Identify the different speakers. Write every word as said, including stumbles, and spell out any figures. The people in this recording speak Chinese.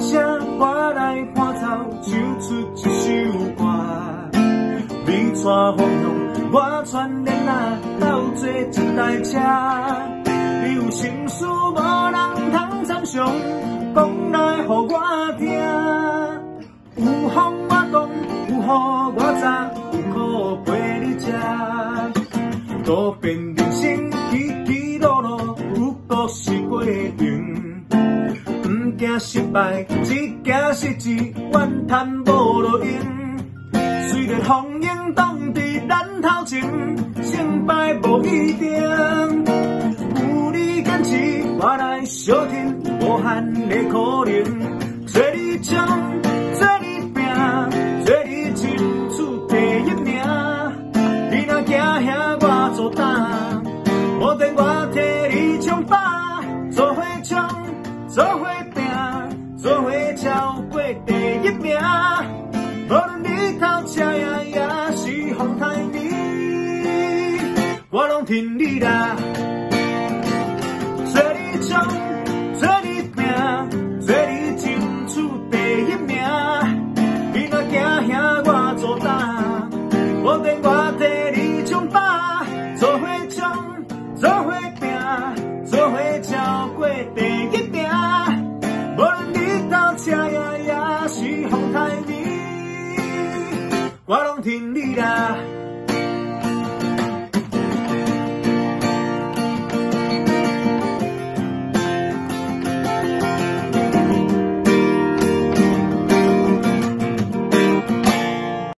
Speaker 1: 声，我来伴奏，唱出一首歌。你带方向，我全力啊，斗做一台车。你有心事无人通参详，讲来予我听。有风我挡，有雨我遮，有苦陪你吃。多变人生，起起落落，有故事过程。毋惊失败，只惊失志，怨叹无路用。虽然风影挡伫咱头前，胜败无一定。有你坚持，我来相挺，无限的可能。做你冲，做你拼，做你争取第一名。你若惊遐我做胆，无得我替你冲把，做伙冲，做伙拼，做伙超过第一名。无论日头赤呀也是风台面，我拢挺你啦。做你冲，做你拼，做你争取第一名。你若惊遐我做胆，无得我替你冲把，做伙冲，做伙拼，做伙超过第一名。无论日头赤呀也是风台面，我拢挺你啦。